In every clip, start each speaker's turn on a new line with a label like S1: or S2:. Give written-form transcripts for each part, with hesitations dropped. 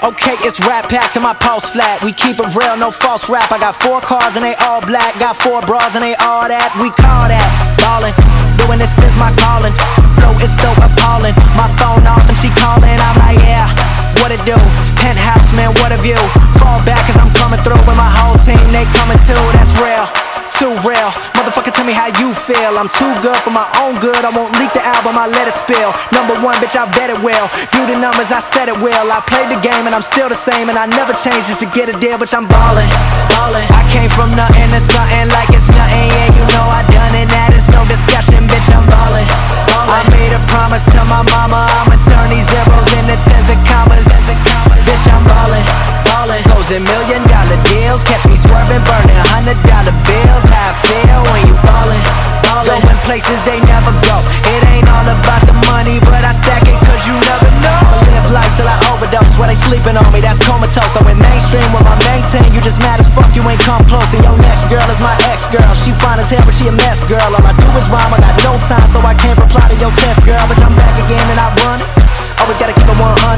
S1: Okay, it's Rat Pack to my pulse flat. We keep it real, no false rap. I got 4 cars and they all black. Got 4 bras and they all that. We call that ballin'. Doing this is my calling. Flow is so appalling. My phone off and she calling. I'm like, yeah, what it do? Penthouse, man, what a view. Fall back cause I'm coming through with my whole team. They coming too, that's real. Too real, motherfucker, tell me how you feel. I'm too good for my own good. I won't leak the album, I let it spill. #1, bitch, I bet it will. Do the numbers, I said it will. I played the game and I'm still the same, and I never changed just to get a deal, bitch, I'm ballin', ballin'. I came from nothing to something like it's nothing. Yeah, you know I done it, that is no discussion, bitch, I'm ballin', ballin'. I made a promise to my mama, I'ma turn these zeros into tens and commas. Bitch, I'm ballin', ballin'. Closing $1 million deals, catch me swerving, burning $100 bills. How I feel when you ballin', ballin'. Going places they never go. It ain't all about the money, but I stack it cause you never know. I live life till I overdose, while they sleeping on me, that's comatose. I went mainstream with my main team, you just mad as fuck, you ain't come close. And your next girl is my ex-girl, she fine as hell but she a mess, girl. All I do is rhyme, I got no time, so I can't reply to your test, girl. But I'm back again and I run it, always gotta keep it 100.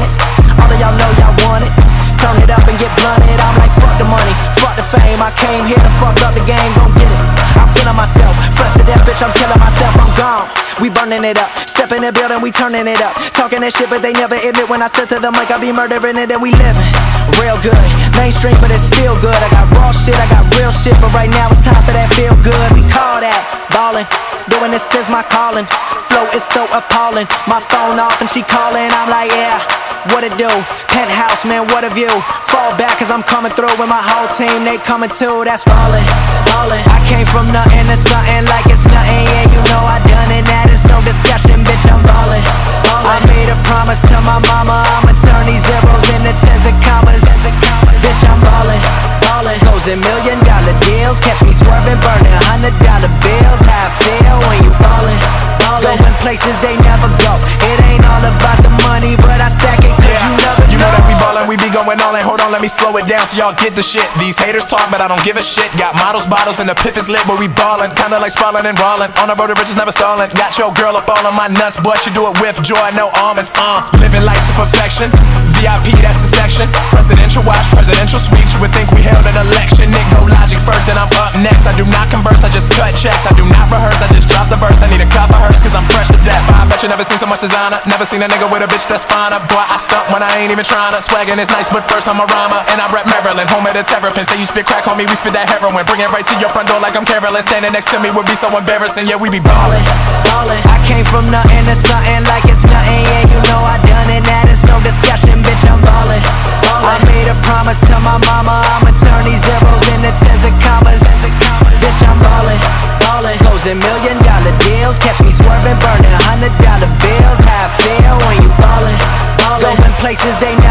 S1: All of y'all know y'all want it, turn it up and get blunted. I'm like, fuck the money, fuck the fame. I came here to fuck up the game, don't get it. I'm feeling myself, fresh to death, bitch, I'm killing myself, I'm gone. We burning it up, step in the building, we turning it up. Talking that shit, but they never admit when I said to them like I be murdering it and we living real good. Mainstream, but it's still good. I got raw shit, I got real shit, but right now it's time for that feel good. We call that ballin', doing this is my calling. Flow is so appalling, my phone off and she calling. I'm like, yeah, what it do? Penthouse, man, what a view. Fall back cause I'm coming through with my whole team, they coming too, that's ballin', ballin'. I came from nothing to something like it's nothing. Yeah, you know I done it, that is no discussion, bitch, I'm ballin', ballin'. I made a promise to my mama, I'ma turn these zeros into tens and commas. Bitch, I'm ballin', ballin'. Closing $1 million deals, catch me swerving, burning $100 bills. How I feel when you ballin', ballin'. Going places they never go. It ain't all about the money, but I stack it cause you never know.
S2: You know that we ballin', we be going all in. Hold on, let me slow it down so y'all get the shit. These haters talk, but I don't give a shit. Got models, bottles, and the piff is lit, but we ballin'. Kinda like sprawlin' and rollin'. On the road to riches, never stallin'. Got your girl up all on my nuts, boy, she do it with joy, no almonds. Living life to perfection. VIP, that's the section. Presidential watch, presidential speech. You would think we held an election. Nick go logic first, then I'm up next. I do not converse, I just cut checks. I do not rehearse, I just drop the verse. I need a cup of hers, cause I'm fresh to death. I bet you never seen so much designer. Never seen a nigga with a bitch that's finer. Boy, I stunt when I ain't even tryna. Swaggin' is nice, but first I'm a rhymer. And I rep Maryland, home of the Terrapin. Say you spit crack, homie, we spit that heroin. Bring it right to your front door like I'm Carolyn. Standing next to me would be so embarrassing. Yeah, we be ballin',
S1: ballin'. I came from nothing to something like it's nothing. Yeah, you know I done it, that is no discussion, bitch, I'm ballin', ballin'. I made a promise to my mama, I'ma turn these zeros into tens and commas. Bitch, I'm ballin', ballin'. Closing $1 million deals, catch me swerving, burning $100 bills. How I feel when you ballin', ballin'. Going places they